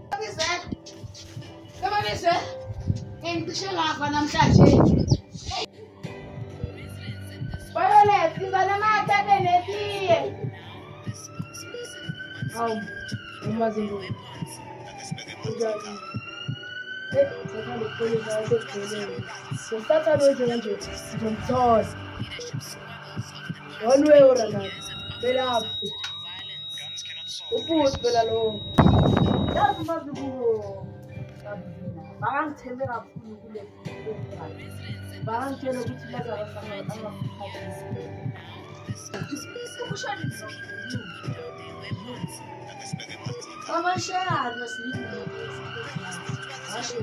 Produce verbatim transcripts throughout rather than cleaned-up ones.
KaMabizela. KaMabizela. Ngisho ngapha namhlanje. Bayole sizana mathe netiye. Hawu, uMazibuko. Ujazi. Eh, sasa lokole za lokole. Sasa loje kanje. Ngomthola. One ora na. Bela. Ubuthi bela lo. Yazi Mazibuko. Bangangithembe kakhulu kule nto. Bangangitshela ukuthi Lazarus angafakazisi. Ukushayisa. Abashayana silinda. Asho.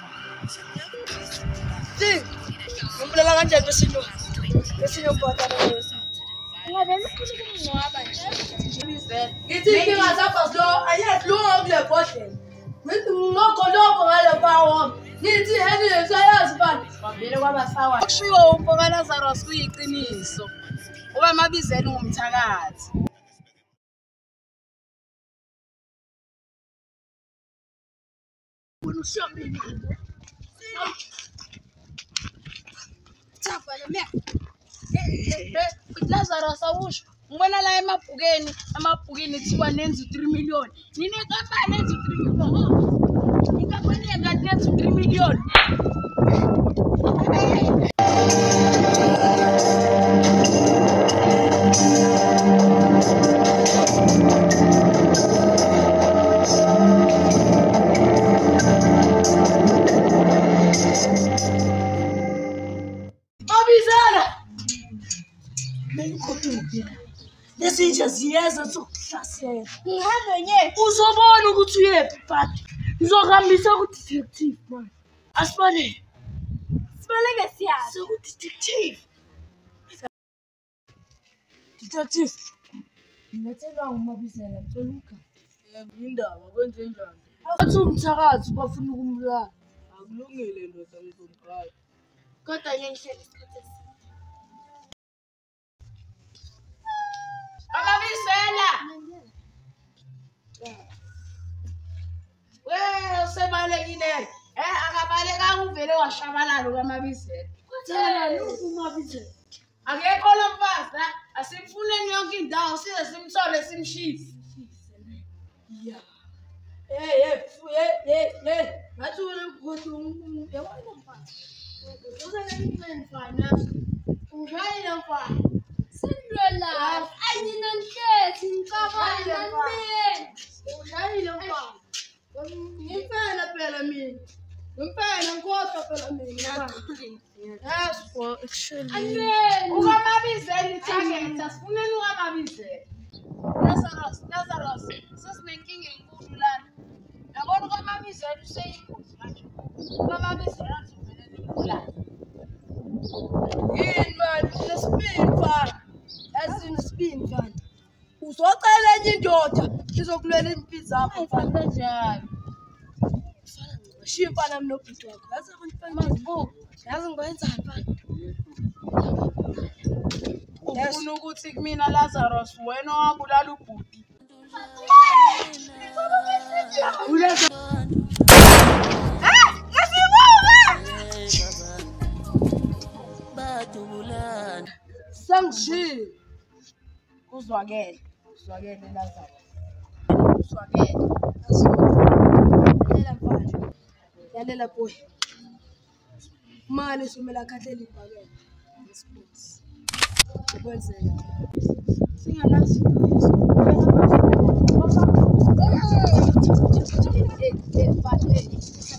Si, ngumbulela kanjani besino? Besino mbotana lesi. Ngabona ukuthi kungcwaba nje. Ngithi inkinga zapha lo, ayithi lo ngokule bhodlela. Ngithi ngoko lokho ngale bawo. Ngithi henile sayazi bani? Bambele kwabasawa. Kushiwo umfo kaLazarus kuyiqiniso. KaMabizela ungumthakathi. Wena ushambile. Tsafa le mea. Eh, Lazarus awusho. Ngibona la emabhukeni, amabhukeni kuthiwa nenza three million. Nine kampani nenza three million. Inkampani yakade nenza three million. Lesi nje ziyeza sokuhlasela. Ngihamba nje uzobona ukuthi uyephi but ngizokuhambisa ku detective man. Asibone. Sibaleke siyazi. So ku detective. Detective. Ngithelwa uMabizela mtoluka. Yindaba kwenze njani? Athi umthakathi bafuna ukumbulala. Akulungile ndoda ngizomqala. Kodwa ngihleli isikhathi KaMabizela. Wewe sebalekile. Eh akabaleka uvele washabalala KaMabizela. Kuthena uMabizela. Akekho lo mfazi, asimfuneni yonke indawo size simthole simshise. Yeah. Eh eh eh eh. Ngathi wena ukuthi yabona lo mfazi. Uzake ngimene fana. Ungayile mfazi. Sinrola. Ayinonhlethi ngicabanga mina. Udlalile mfana. Ngempela phela mina. Ngempela ngikhohlwa phela mina. Yes, for actually. KaMabizela itarget asifuneni KaMabizela. Lazarus, Lazarus. Sesinenkinga enkulu lana. Yabona KaMabizela useyingozi manje. KaMabizela uzovele ukula. Yini man, unesipini fana. Asini spin fan. Uzocela enye indoda izokulwela impilo zakho mfana kanjani? Fana ngishiya mfana mina nobhuti wakho. Yazi abantu mfana Mazibuko. Yazi ngikwenza mfana. Ufuna ukuthi kumina Lazarus wena owabulala ubhuti. Ulazarus. Ah! Mazibuko! Sangishiya. Uzwakele, uzwakele Lazarus. Uzwakele. Yalela mfana. Yalela boy. Manje somela khathela ibhakela. Sports. Ukwenzela. Singalazi. Eh, eh, eh,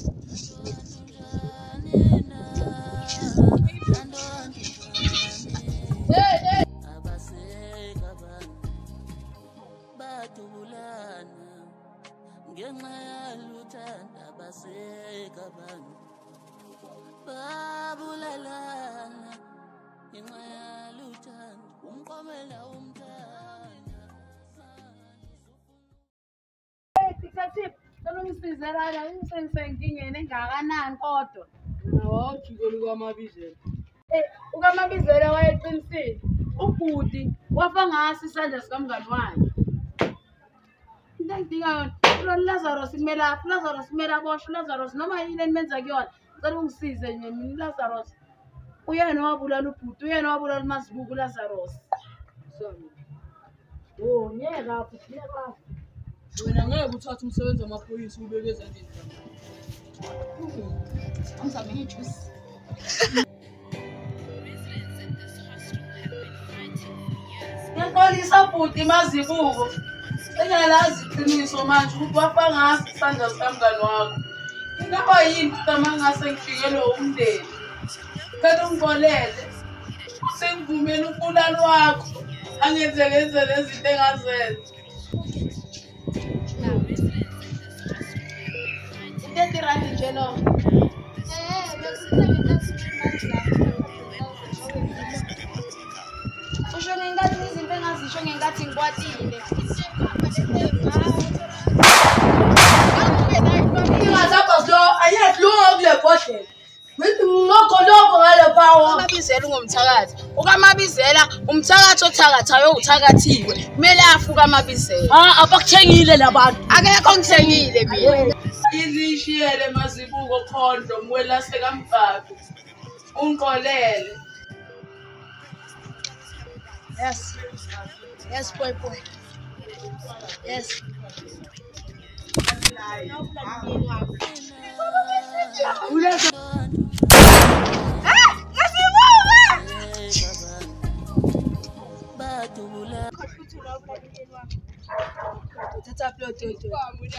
Sizerana insensengingene engakanani kodwa awujikela KaMabizela. Eh uKaMabizela wayeqinisile ubhuti wafa ngasi isandla sikamngani wakhe. Into engidinga yona Lazarus kumela Lazarus kumela bosh Lazarus noma yini enmenza kuyona ngicela ungisize nje mina Lazarus uyena wabulala ubhuti uyena wabulala Mazibuko Lazarus sorry oh nyeka futhi nyeka wena ngeke uthathe umsebenzi wamaphoyisa ubeke ezandleni zakho angizame ngijuice Ngiyaxolisa bhuti Mazibuko engalazi iqiniso manje ukuthi wafa ngazi isandla sikamngani wakho ingaba yini uma ngase ngifikelwe umndeni kanti ungixolele sengivumela umbulalo wakho angenze lenze lezi zinto engazenza into randi nje lo eh usho ngenkathi izinto engazisho ngenkathi ngikwatile KaMabizela ungumthakathi uKaMabizela umthakathi othakathayo uthakathiwe kumele afuke KaMabizela ah abakuthengile labantu akekho ngithengile mina izishiyele Mazibuko khondlo mwelase kamfaka ungqolele yes yes boy boy yes Tata upload to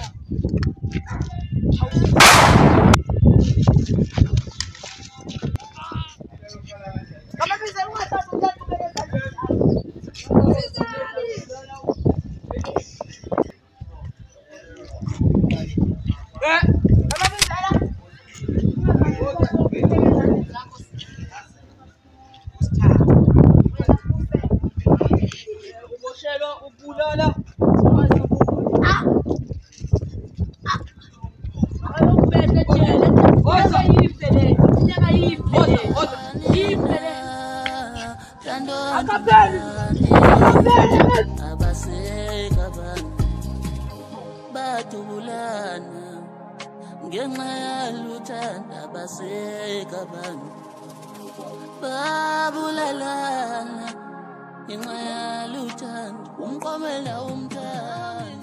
babulalana ngenxa yaluthando umqomela umthanda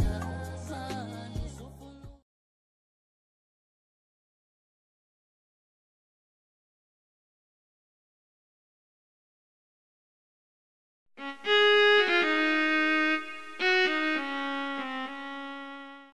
Mm-hmm.